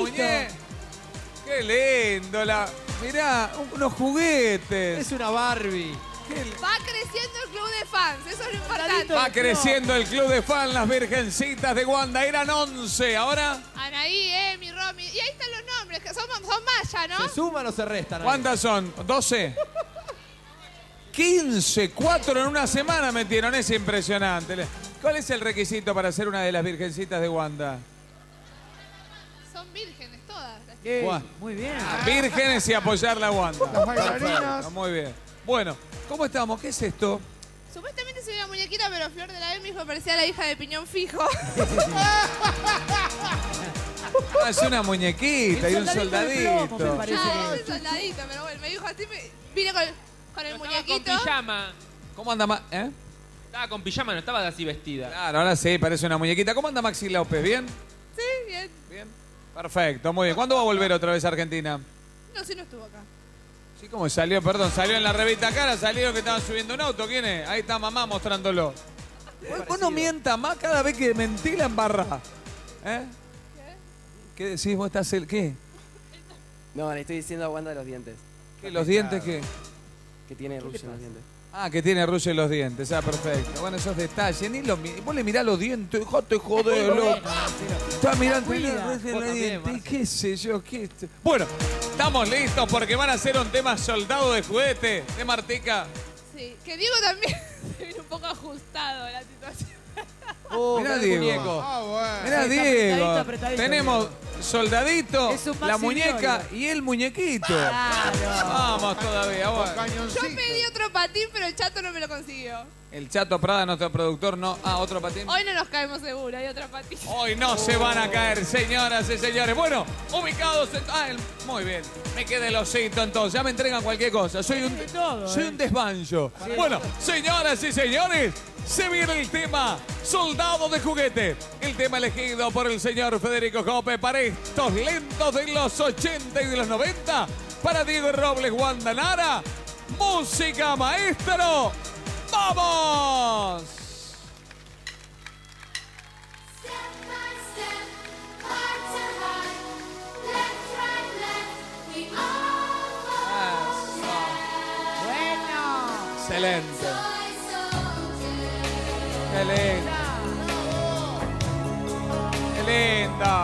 muñeca. Qué lindo. Mirá, unos juguetes. Es una Barbie. Va creciendo el club de fans, eso es lo importante. Va creciendo el club de fans, las Virgencitas de Wanda. Eran 11, ahora... Anaí, Emi, Romy. Y ahí están los nombres, que son más ya, ¿no? ¿Se suman o se restan? ¿Cuántas son? ¿12? 15, 4 en una semana metieron, es impresionante. ¿Cuál es el requisito para ser una de las Virgencitas de Wanda? Son vírgenes todas. Muy bien. Vírgenes y apoyar la Wanda. Las bailarinas. Perfecto, muy bien. Bueno, ¿cómo estamos? ¿Qué es esto? Supuestamente soy una muñequita, pero Flor de la M me parecía la hija de Piñón Fijo. Ah, es una muñequita y un soldadito. Ah, es un soldadito, pero bueno, me dijo así, vine con el muñequito. Con pijama. ¿Cómo anda Estaba con pijama, no estaba así vestida. Claro, ahora sí, parece una muñequita. ¿Cómo anda Maxi López? ¿Bien? Sí, bien. Bien. Perfecto, muy bien. ¿Cuándo va a volver otra vez a Argentina? No, sí no estuvo acá. Sí, ¿cómo salió? Perdón, salió en la revista Cara, salieron que estaban subiendo un auto. ¿Quién es? Ahí está mamá mostrándolo. Vos no mientas más cada vez que mentí la embarrá. ¿Eh? ¿Qué decís? ¿Vos estás qué? No, le estoy diciendo a Wanda los dientes. ¿Qué? ¿Los dientes qué? Que tiene rush en los dientes. Ah, que tiene rush en los dientes. Ah, perfecto. Bueno, esos detalles. Ni vos le mirás los dientes. Dejate joder, loco. Está mirando el rush en los dientes. ¿Qué sé yo? Bueno, estamos listos porque van a hacer un tema soldado de juguete. ¿De Martica? Sí, que Diego también se viene un poco ajustado a la situación. Mirá Diego. Mirá Diego. Apretadito, Tenemos soldadito, Es un la Maxi muñeca Viola. y el muñequito. Claro. Vamos todavía. Bueno. Yo pedí otro patín, pero el chato no me lo consiguió. El Chato Prada, nuestro productor, no. Ah, otro patín. Hoy no nos caemos seguro, hay otro patín. Hoy no se van a caer, señoras y señores. Bueno, ubicados en... muy bien. Me quedé el osito entonces. Ya me entregan cualquier cosa. Soy un desbancho. Bueno, señoras y señores, se viene el tema Soldado de Juguete. El tema elegido por el señor Federico Cope para estos lentos de los 80 y de los 90. Para Diego Robles, Wanda Nara. Música, maestro. ¡Vamos! Excelente. Qué linda. Qué linda.